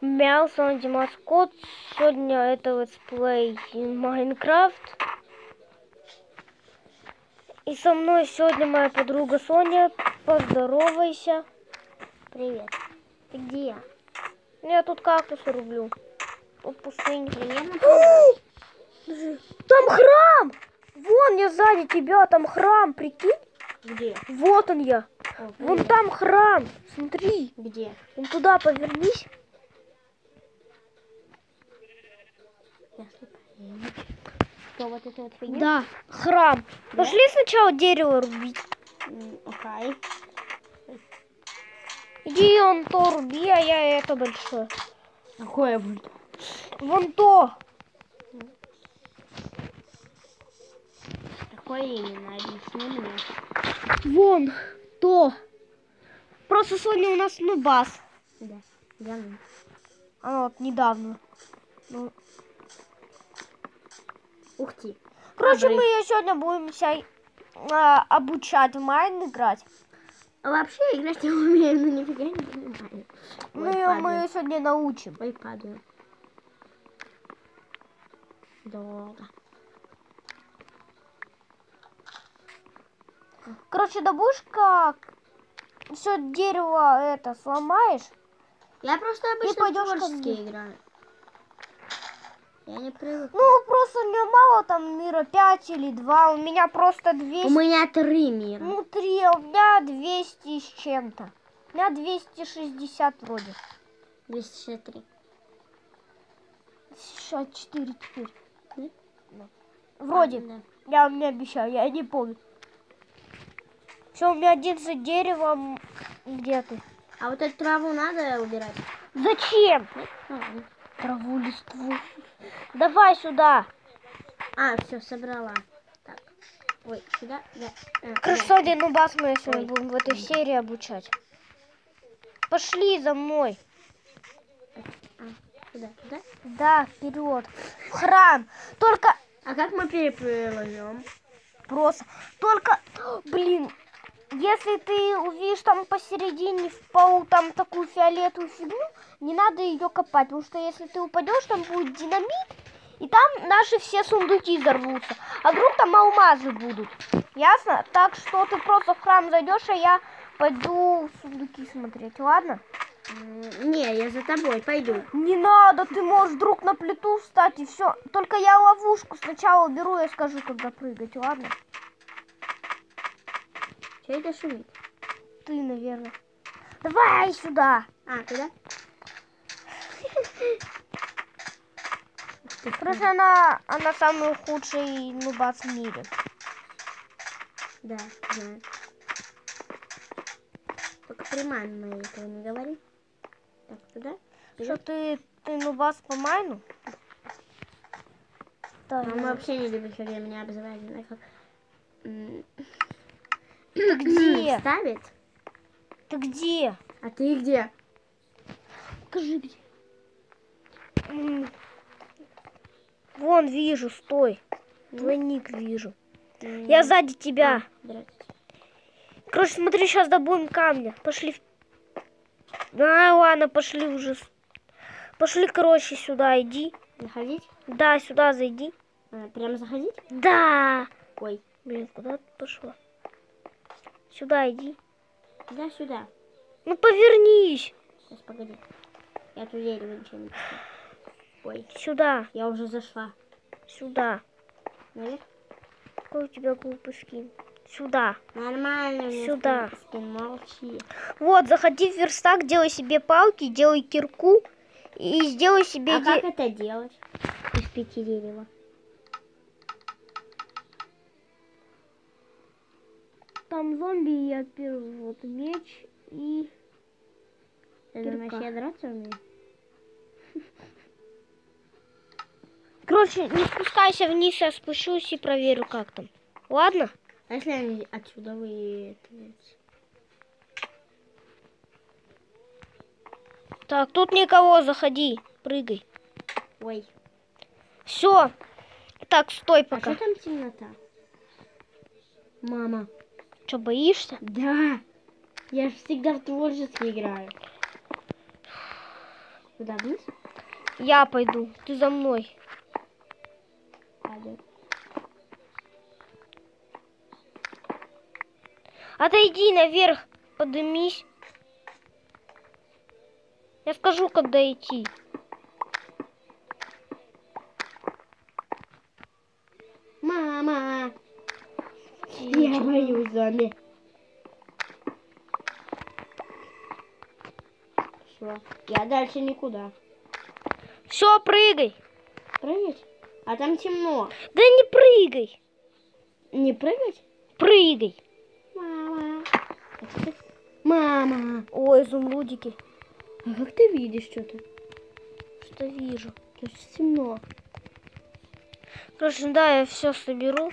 Мяу, с вами Димаскот. Сегодня это летсплей Майнкрафт. И со мной сегодня моя подруга Соня. Поздоровайся. Привет. Ты где? Я тут кактусы рублю. Тут пустыня. Примерно. Там храм! Вон я сзади тебя, там храм, прикинь? Где? Вот он я. О, Вон привет. там храм. Смотри. Где? Вон туда повернись. Что вот это вот фигня? Да, храм. Да? Пошли сначала дерево рубить. Окей. Иди он то руби, а я это большое. Какое будет? Вон то. Какое именно? Объясни мне. Вон то. Просто сегодня у нас нубас. Да. Я ну. А вот недавно. Ну. Ух ты. Короче, Добрый. мы сегодня будем себя обучать в Майн играть. А вообще играть я умею, но нифига не понимаю. Ну, Ой, и мы падаю. ее сегодня научим. Ой, падаю. Долго. Короче, да будешь как все дерево это сломаешь. Я просто обычно пойдёшь ко творчески мне. играю. Я не привык. Ну, просто мне мало там мира 5 или 2. У меня просто 200. У меня 3 мира. Ну, 3, а у меня 200 с чем-то. У меня 260 вроде. 263. 64 теперь. Да? Да. Вроде. Да. Я вам не обещаю, я не помню. Все, у меня 11 деревом. Где ты? А вот эту траву надо убирать? Зачем? Ладно. Траву, листву. Давай сюда. А, все, собрала. Так. Ой, сюда, да. Красоты, ну бас мы сегодня Ой. будем в этой серии обучать. Пошли за мной. Сюда, сюда. Да, вперед. В храм. Только А как мы переплывем? просто. Только, блин, если ты увидишь там посередине в полу там такую фиолетовую фигню, не надо ее копать, потому что если ты упадешь, там будет динамит, и там наши все сундуки взорвутся. А вдруг там алмазы будут. Ясно? Так что ты просто в храм зайдешь, а я пойду сундуки смотреть, ладно? Не, я за тобой пойду. Не надо, ты можешь вдруг на плиту встать и все. Только я ловушку сначала уберу, я скажу, когда прыгать, ладно? Что это шумит? Ты, наверное. Давай сюда. А, туда? Короче, она самый худший нубас в мире. Да, знаю. Только при маме этого не говори. Так, туда? Что ты нубас по майну? Да, Мама вообще не любит, когда меня обзывают. Она как... Ты где? Ставит? Ты где? А ты где? Покажи где. Вон вижу, стой. Твой ник вижу. Я сзади тебя. Здравствуйте. Короче, смотри, сейчас добудем камня. Пошли. Да, ладно, пошли уже. Пошли, короче, сюда иди. Заходить? Да, сюда зайди. Прямо заходить? Да. Ой. Блин, куда ты пошла? Сюда иди. Да, сюда. Ну повернись. Сейчас, погоди. Я тут дерево ничего не пустила. Ой, Сюда. я уже зашла. Сюда. Наверх? Какой у тебя глупый скин? Сюда. Нормально. мне Сюда. скин, молчи. Вот, заходи в верстак, делай себе палки, делай кирку и сделай себе... А как это делать? Из 5 дерева. Там зомби, я беру вот меч и... Ты думаешь, я драться умею? Короче, не спускайся вниз, я спущусь и проверю, как там. Ладно? А если они отсюда выпьются? Так, тут никого, заходи, прыгай. Ой. Все. Так, стой А пока. что там темнота? Мама. Что, боишься? Да. Я же всегда в творчески играю. Куда, вниз? Я пойду, ты за мной. Пойдет. Отойди наверх, поднимись. Я скажу, когда идти. Мама! Я боюсь зомби. Все, я дальше никуда. Все, прыгай. Прыгать? А там темно. Да не прыгай. Не прыгать? Прыгай. Мама. Мама. Ой, изумрудики. А как ты видишь что-то? Что вижу. Тут темно. Короче, да, я все соберу.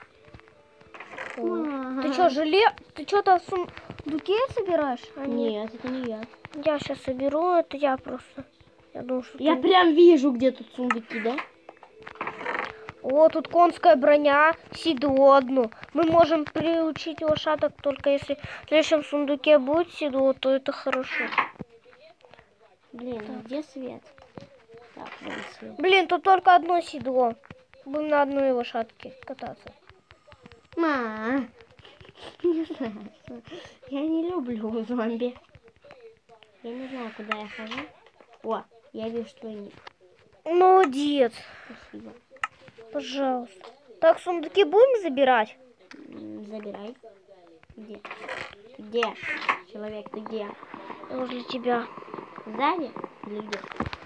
Ага. Ты что, Ты что-то в сундуке собираешь? А Нет, это не я. Я сейчас соберу, это я просто. Я думаю, что Я ты- прям вижу, где тут сундуки, да? О, тут конская броня, седло одно. Мы можем приучить лошадок только если в следующем сундуке будет седло, то это хорошо. Блин, а где свет? Так, вон свет. Блин, тут только одно седло. Будем на одной лошадке кататься. Ма. Не знаю. Я не люблю зомби. Я не знаю, куда я хожу. О, я вижу твой ник. Молодец. Спасибо. Пожалуйста. Так, сундуки будем забирать? Забирай. Где? Где? Человек, ты где? Возле тебя. Сзади? Или где?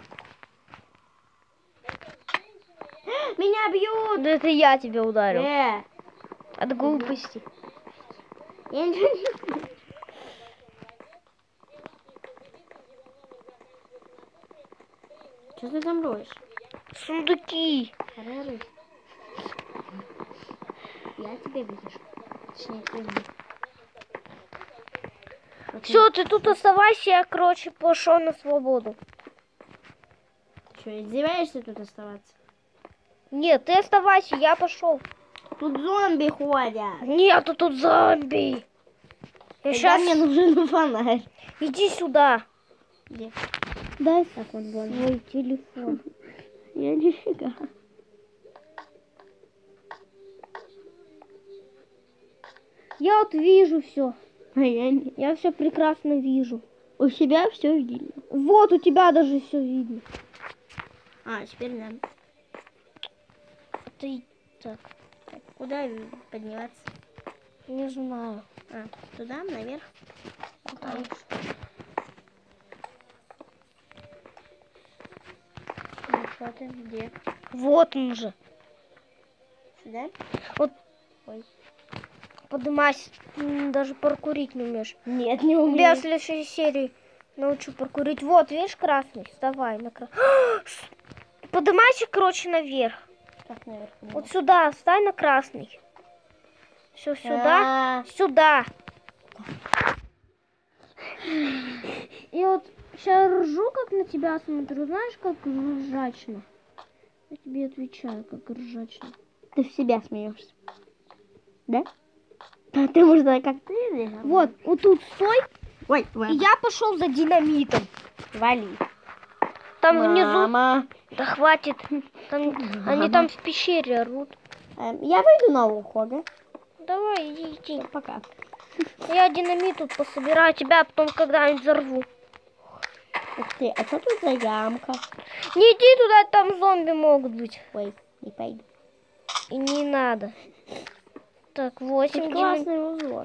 Меня бьют! Да это я тебя ударил. От Я глупости. ничего не... Что ты там роешь? Сундуки. Рысь. Я тебя видишь. Точнее, ты меня. Вот Все, ты тут оставайся, я, короче, пошел на свободу. что, издеваешься тут оставаться? Нет, ты оставайся, я пошел. Тут зомби ходят. Нету тут зомби. Я Сейчас сейчас... мне нужен фонарь. Иди сюда. Где? Дай Так, он вон. свой телефон. Я нифига. Я вот вижу все. А я не... Я все прекрасно вижу. У себя все видно. Вот у тебя даже все видно. А, теперь надо. Ты так, Так, куда подниматься? не знаю. А, туда, наверх? Да. Ну, что ты? Где? Вот он же. Сюда? Вот Ой. поднимайся. Даже паркурить не умеешь. Нет, не Я в умею. следующей серии научу паркурить. Вот, видишь, красный? Вставай на красный. Поднимайся, короче, наверх. Так, наверх. Вот сюда, встань на красный. Все, сюда. А, Сюда. И вот сейчас ржу, как на тебя смотрю. Знаешь, как ржачно? Я тебе отвечаю, как ржачно. Ты в себя смеешься. Да? А ты, может, как ты? Вот, вот тут стой. Ой, И я пошел за динамитом. вали. Там внизу. Мама. Да хватит. Там, они там в пещере орут. Я выйду на ухо, да? Давай, иди. Пока. Я динамит тут пособираю, тебя потом когда-нибудь взорву. Ух ты, а что тут за ямка? Не иди туда, там зомби могут быть. Ой, не пойду. И не надо. Так, 8 Тут классный узор.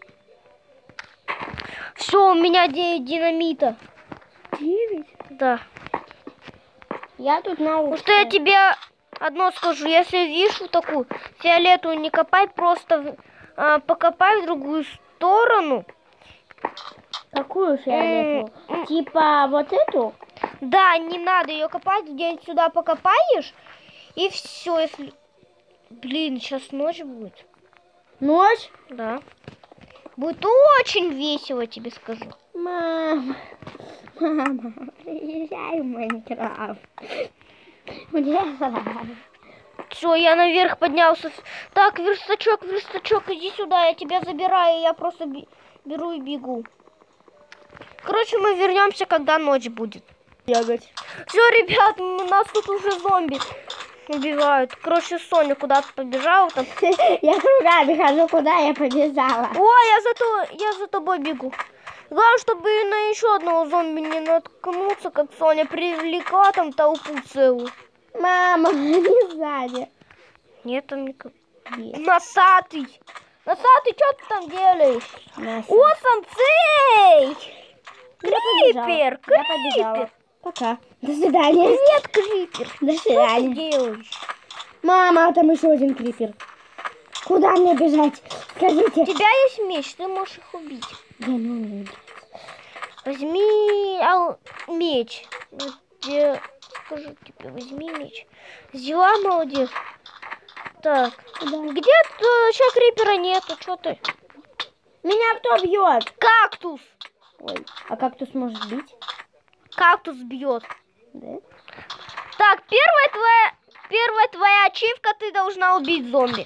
Все, у меня 9 динамита. 9? Да. Я тут на ухо. Ну что я тебе одно скажу. Если видишь вот такую фиолетовую, не копай, просто покопай в другую сторону. Какую фиолетовую? Типа вот эту? Да, не надо ее копать, где-нибудь сюда покопаешь. И все, если... Блин, сейчас ночь будет. Ночь? Да. Будет очень весело, тебе скажу. Мама, приезжай в Майнкрафт. Мне нравится. Все, я наверх поднялся. Так, верстачок, иди сюда, я тебя забираю, я просто беру и бегу. Короче, мы вернемся, когда ночь будет. бегать. Все, ребят, нас тут уже зомби убивают. Короче, Соня куда-то побежала там. Я кругами хожу, куда я побежала. Ой, я за тобой бегу. Главное, чтобы на еще одного зомби не наткнуться, как Соня привлекла там толпу целую. Мама, не сзади. Нет, там никого. Есть. Носатый! Носатый, что ты там делаешь? Настя. О, Санцей! Я побежала. Крипер! Я побежала. Крипер! Пока. До свидания. Привет, Крипер! До Что ты свидания. делаешь? Мама, там еще один крипер. Куда мне бежать? У Скажите. тебя есть меч, ты можешь их убить. Я не умею. Возьми меч. Где... Скажу тебе, возьми меч. Взяла, молодец. Так, Куда? где-то еще крипера нету, что ты? Меня кто бьет? Кактус! Ой, а кактус может бить? Кактус бьет. Да? Так, первая твоя ачивка, ты должна убить зомби.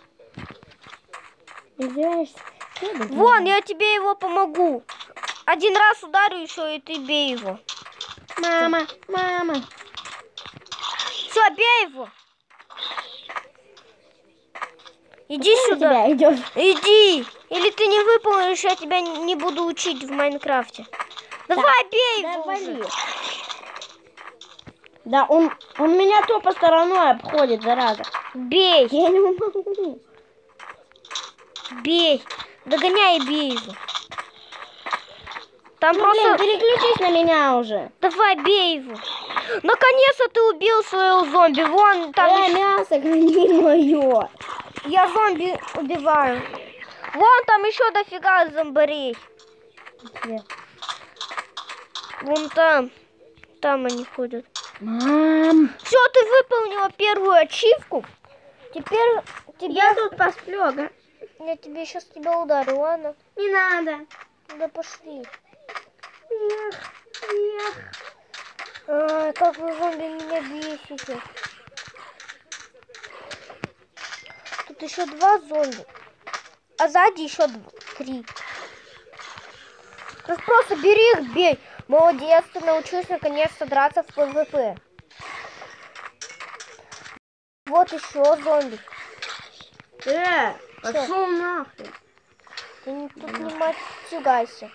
Издеваешься? Вон, я тебе его помогу. Один раз ударю еще, и ты бей его. Мама, мама. Все, бей его. Иди сюда. Тебя идет. Иди. Или ты не выполнишь, я тебя не буду учить в Майнкрафте. Давай, бей Да, его вали. уже. Да, он меня тупо стороной обходит, зараза. Бей, Я не могу. бей. Догоняй и бей его. Там Ну, просто... блин, переключись на меня уже. Давай, бей его. Наконец-то ты убил своего зомби. Вон, там еще- Мясо, гони мое. Я зомби убиваю. Вон, там еще дофига зомбарей. Где? Вон там. Там они ходят. Мам. Все, ты выполнила первую ачивку. Теперь тебе... Я тут посплю, ага. Я тебе сейчас тебя ударю, ладно? Не надо. Да пошли. Эх, эх. Ай, как вы, зомби, меня бесите. Тут еще 2 зомби. А сзади еще 3. Ты просто бери их, бей. Молодец, ты научился наконец-то драться в ПВП. Вот еще зомби. Пошел нахрен. Ты тут не матюгайся.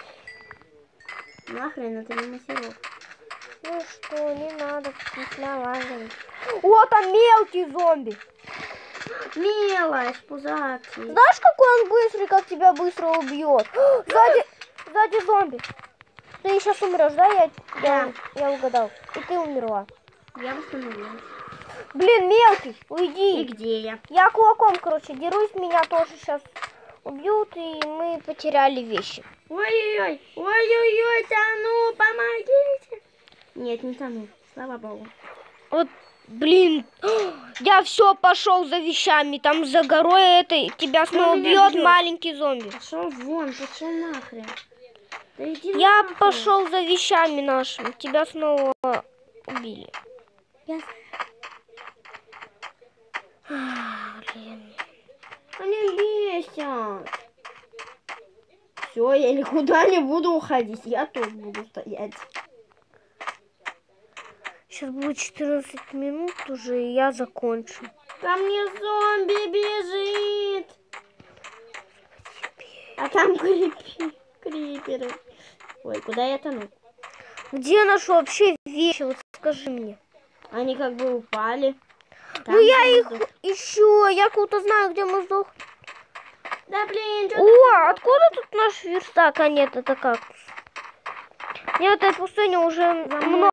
Нахрен, это не массировка. Ну что, не надо, не налаживай. О, там мелкий зомби. Мелочь, пузатый. Знаешь, какой он быстрый, как тебя быстро убьет? Сзади зомби. Ты сейчас умрешь, да? Я угадал. И ты умерла. Я восстановилась. Блин, мелкий, И уйди. где я? Я кулаком, короче, дерусь, меня тоже сейчас убьют, и мы потеряли вещи. Ой-ой-ой, ой-ой-ой, тону, помогите. Нет, не тону, слава богу. Вот, блин, я все пошел за вещами, там за горой этой тебя снова меня бьет бьет? маленький зомби. Пошел вон, пошел нахрен. Да иди Я нахрен. пошел за вещами нашими, тебя снова убили. Я... Блин. Они бесят. Все, я никуда не буду уходить, я тут буду стоять. Сейчас будет 14 минут уже, и я закончу. Ко мне зомби бежит. А там криперы. Ой, куда я тону? Где наши вообще вещи? Вот скажи мне. Они как бы упали. Там, Ну я где их мы сдох- ищу, я кого-то знаю, где мы сдох. Да блин, что О, откуда тут наш верстак? А нет, это кактус. Мне в этой пустыне уже много